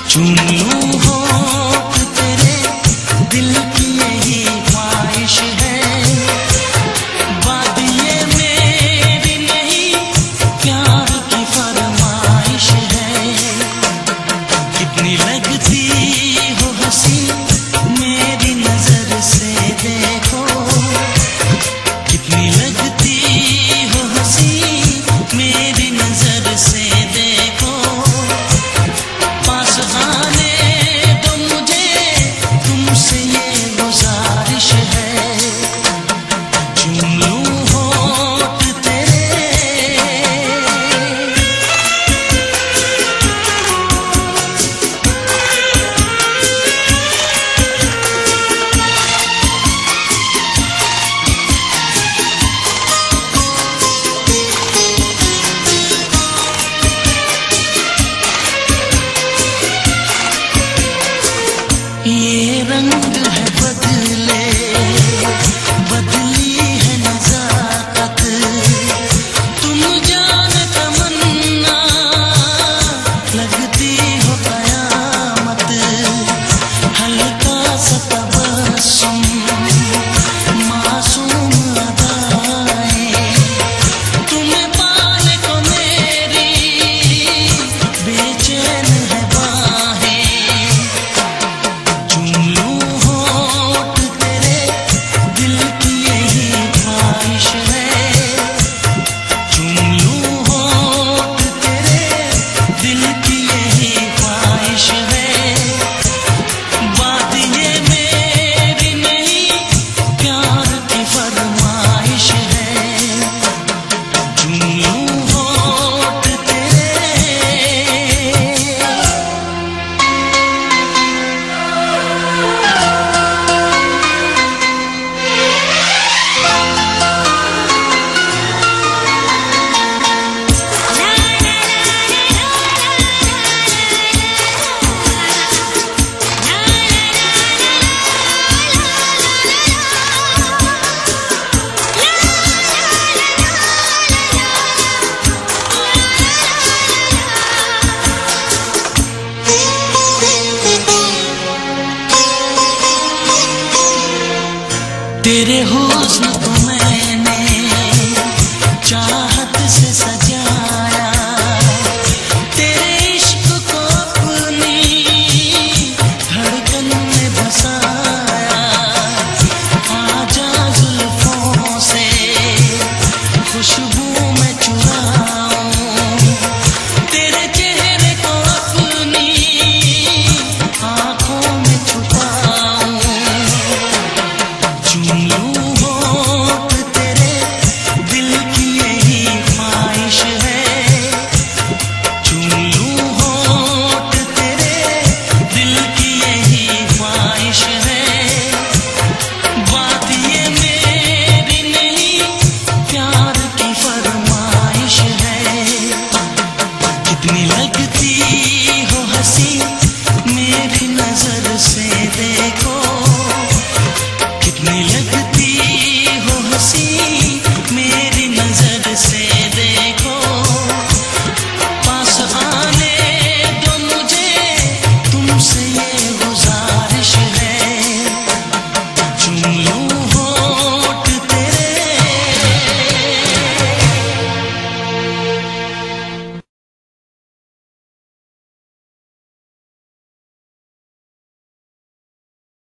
चूम लूं होठ तेरे, दिल की यही ख्वाहिश है। बात ये मेरी नहीं, प्यार की फरमाइश है। कितनी लगती हो हंसी मेरी नजर से देखो, कितनी लगती हो हंसी मेरी नजर से देखो। पास आने दो मुझे, तुमसे ये गुजारिश है। चूम लूं होठ तेरे। ये रंग है बदले, बदली है नजाकत। तुम जान तमन्ना, लगती हो कयामत। हल्का सा तबस्सुम, मासूम अदाएं, तुम्हें पाने को मेरी बेचैन है बाहें। चूम लूं होठ तेरे, दिल की यही ख्वाहिश है। चूम लूं होठ तेरे, दिल की यही ख्वाहिश है। बात ये मेरी नहीं, प्यार की फरमाइश है। चूम लूं होठ तेरे। तेरे हुस्न को मैंने चाहत से सजाया, तेरे इश्क को अपनी धड़कन में बसाया। आजा जुल्फों से खुशबू में चुराऊं, तेरे चेहरे को अपनी आंखों में छुपाऊं। चूम लूं होठ तेरे, दिल की यही ख्वाहिश है। चूम लूं होठ तेरे, दिल की यही ख्वाहिश है। बात ये मेरी नहीं, प्यार की फरमाइश है। कितनी लगती